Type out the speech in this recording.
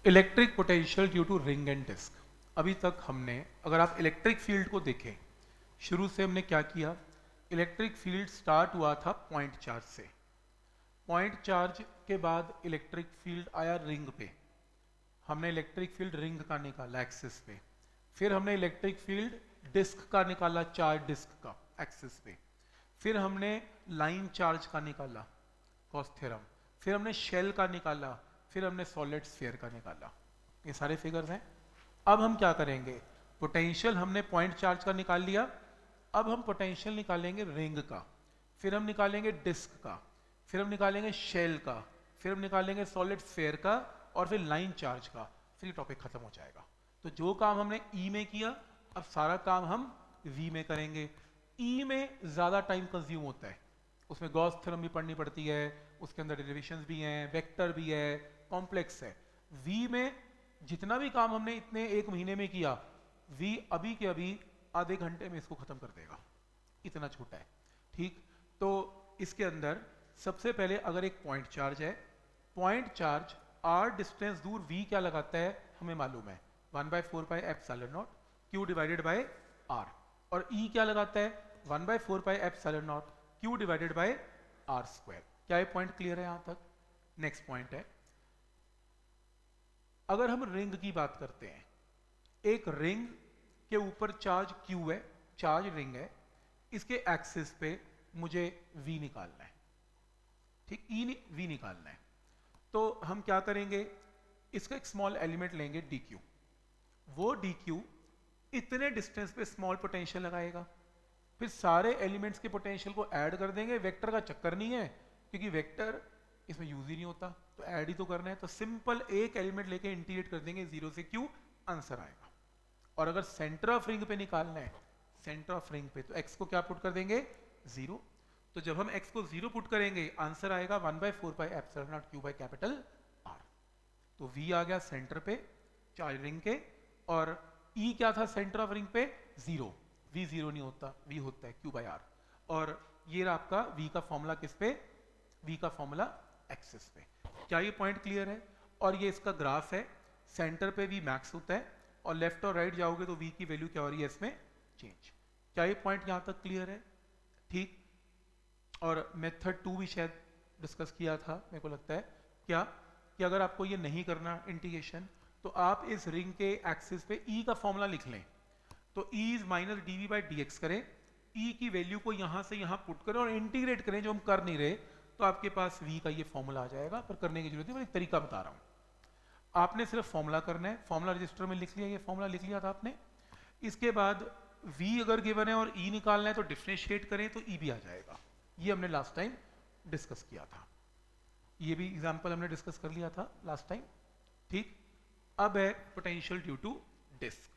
Electric potential due to ring and disc. अभी तक हमने, अगर आप इलेक्ट्रिक फील्ड को देखें, शुरू से हमने क्या किया, इलेक्ट्रिक फील्ड स्टार्ट हुआ था पॉइंट चार्ज से। पॉइंट चार्ज के बाद इलेक्ट्रिक फील्ड आया रिंग पे, हमने इलेक्ट्रिक फील्ड रिंग का निकाला एक्सिस पे। फिर हमने इलेक्ट्रिक फील्ड डिस्क का निकाला चार्ज डिस्क का एक्सिस पे। फिर हमने लाइन चार्ज का निकाला गॉस थ्योरम। फिर हमने शेल का निकाला। फिर हमने सॉलिड स्फीयर का निकाला। ये सारे फिगर्स हैं। अब हम क्या करेंगे, पोटेंशियल हमने पॉइंट चार्ज का निकाल लिया, अब हम पोटेंशियल निकालेंगे रिंग का, फिर हम निकालेंगे डिस्क का, फिर हम निकालेंगे शेल का, फिर हम निकालेंगे सॉलिड स्फीयर का, और फिर लाइन चार्ज का। फिर ये टॉपिक खत्म हो जाएगा। तो जो काम हमने ई में किया, अब सारा काम हम वी में करेंगे। ई में ज्यादा टाइम कंज्यूम होता है, उसमें गॉस थ्योरम भी पढ़नी पड़ती है, उसके अंदर डेरिवेशंस भी हैं, वेक्टर भी है, कॉम्प्लेक्स है। वी में जितना भी काम हमने इतने एक महीने में किया, वी अभी के अभी आधे घंटे में इसको खत्म कर देगा, इतना छोटा है। ठीक, तो इसके अंदर सबसे पहले अगर एक पॉइंट चार्ज है, पॉइंट चार्ज आर डिस्टेंस दूर वी क्या लगाता है हमें मालूम है, 1/4 pi epsilon naught Q divided by R. और ई क्या लगाता है, 1/4 pi epsilon naught Q divided by R square. क्या ये पॉइंट क्लियर है यहां तक? नेक्स्ट पॉइंट है, अगर हम रिंग की बात करते हैं, एक रिंग के ऊपर चार्ज क्यू है, चार्ज रिंग है, इसके एक्सिस पे मुझे वी निकालना है। ठीक, ई वी निकालना है। तो हम क्या करेंगे, इसका एक स्मॉल एलिमेंट लेंगे डी क्यू। वो डी क्यू इतने डिस्टेंस पे स्मॉल पोटेंशियल लगाएगा, फिर सारे एलिमेंट्स के पोटेंशियल को ऐड कर देंगे। वेक्टर का चक्कर नहीं है, क्योंकि वेक्टर इसमें यूज ही नहीं होता, तो ऐड ही तो करना है। तो सिंपल एक एलिमेंट लेके इंटीग्रेट कर देंगे, 0 से क्यू आंसर आएगा। और अगर सेंटर ऑफ रिंग पे निकालना है, सेंटर ऑफ रिंग पे, तो x को क्या पुट कर देंगे, 0। तो जब हम x को 0 पुट करेंगे, आंसर आएगा 1/4 pi epsilon naught Q by capital R। तो v आ गया सेंटर पे चार्ज रिंग के, और e क्या था सेंटर ऑफ रिंग पे, 0। v 0 नहीं होता, v होता है q बाय r। और ये रहा आपका v का फॉर्मूला किस पे, v का फॉर्मूला एक्सिस पे। क्या ये पॉइंट क्लियर है? और ये इसका ग्राफ है, सेंटर पे v मैक्स होता है, और लेफ्ट और राइट जाओगे तो v की वैल्यू क्या हो रही है इसमें, चेंज। क्या ये पॉइंट यहां तक क्लियर है? ठीक। और मेथड 2 भी शायद डिस्कस किया था मेरे को लगता है, क्या कि अगर आपको ये नहीं करना इंटीग्रेशन, तो आप इस रिंग के एक्सिस पे e का फॉर्मूला लिख लें। तो e is minus D V by D X करें, e की वैल्यू को यहां से यहां पुट करें और इंटीग्रेट करें, जो हम कर नहीं रहे, तो आपके पास v का ये फॉर्मूला आ जाएगा। पर करने की जरूरत है, मैं एक तरीका बता रहा हूं। आपने सिर्फ फॉर्मूला करना है, फॉर्मूला रजिस्टर में लिख लिया, ये फॉर्मूला लिख लिया था आपने। इसके बाद v अगर गिवन है और e निकालना है, तो डिफरेंशिएट करें तो e भी आ जाएगा। ये हमने लास्ट टाइम डिस्कस किया था, ये भी एग्जांपल हमने डिस्कस कर लिया था लास्ट टाइम। ठीक, अब है पोटेंशियल ड्यू टू डिस्क।